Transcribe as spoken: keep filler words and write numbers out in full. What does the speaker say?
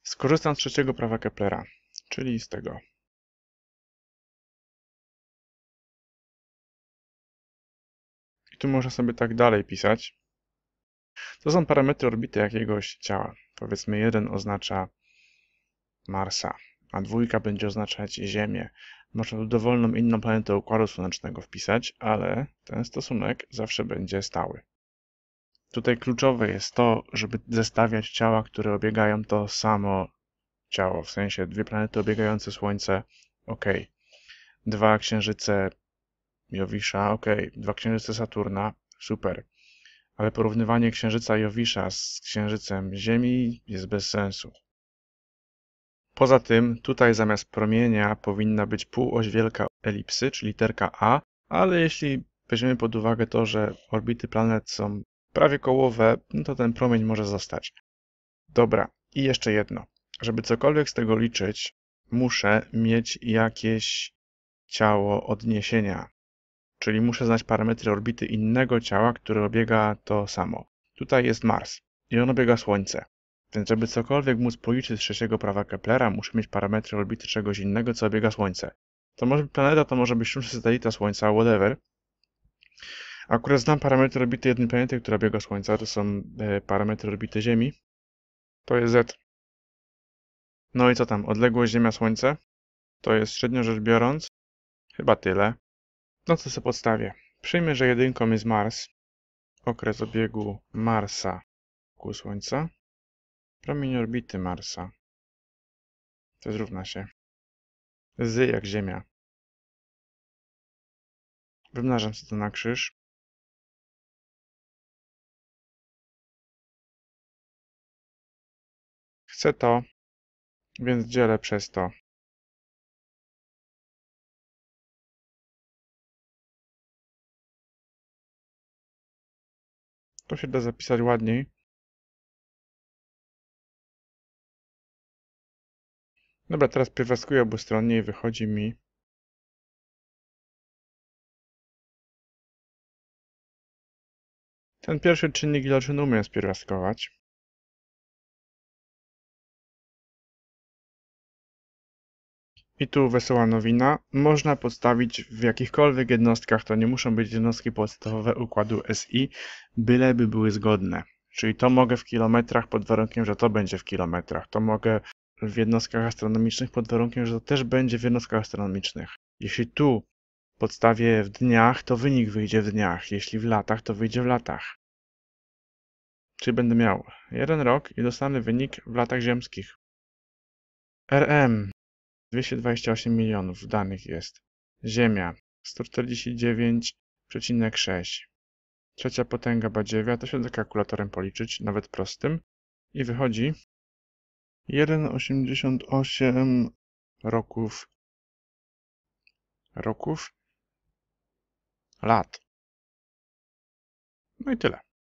Skorzystam z trzeciego prawa Keplera, czyli z tego. I tu można sobie tak dalej pisać. To są parametry orbity jakiegoś ciała. Powiedzmy, jeden oznacza Marsa, a dwójka będzie oznaczać Ziemię. Można tu dowolną inną planetę Układu Słonecznego wpisać, ale ten stosunek zawsze będzie stały. Tutaj kluczowe jest to, żeby zestawiać ciała, które obiegają to samo ciało, w sensie dwie planety obiegające Słońce, ok. Dwa księżyce Jowisza, ok. Dwa księżyce Saturna, super. Ale porównywanie księżyca Jowisza z księżycem Ziemi jest bez sensu. Poza tym, tutaj zamiast promienia powinna być półoś wielka elipsy, czyli literka A, ale jeśli weźmiemy pod uwagę to, że orbity planet są prawie kołowe, no to ten promień może zostać. Dobra, i jeszcze jedno. Żeby cokolwiek z tego liczyć, muszę mieć jakieś ciało odniesienia, czyli muszę znać parametry orbity innego ciała, które obiega to samo. Tutaj jest Mars i on obiega Słońce. Więc żeby cokolwiek móc policzyć z trzeciego prawa Keplera, muszę mieć parametry orbity czegoś innego, co obiega Słońce. To może być planeta, to może być sztuczny satelita Słońca, whatever. Akurat znam parametry orbity jednej planety, która obiega Słońca, to są e, parametry orbity Ziemi. To jest Z. No i co tam? Odległość Ziemia-Słońce? To jest średnio rzecz biorąc chyba tyle. No to sobie podstawię. Przyjmę, że jedynką jest Mars. Okres obiegu Marsa wokół Słońca. Promień orbity Marsa. To zrówna się z jak Ziemia. Wymnażam sobie to na krzyż. Chcę to, więc dzielę przez to. To się da zapisać ładniej. Dobra, teraz pierwiastkuję obustronnie i wychodzi mi ten pierwszy czynnik iloczynu umiem spierwiastkować. I tu wesoła nowina. Można podstawić w jakichkolwiek jednostkach, to nie muszą być jednostki podstawowe układu S I, byleby były zgodne. Czyli to mogę w kilometrach pod warunkiem, że to będzie w kilometrach. To mogę w jednostkach astronomicznych pod warunkiem, że to też będzie w jednostkach astronomicznych. Jeśli tu podstawię w dniach, to wynik wyjdzie w dniach. Jeśli w latach, to wyjdzie w latach. Czyli będę miał jeden rok i dostanę wynik w latach ziemskich. R M dwieście dwadzieścia osiem milionów danych jest. Ziemia sto czterdzieści dziewięć przecinek sześć. Trzecia potęga badziewia, to się da kalkulatorem policzyć, nawet prostym. I wychodzi jeden przecinek osiemdziesiąt osiem roków. Roków? Lat. No i tyle.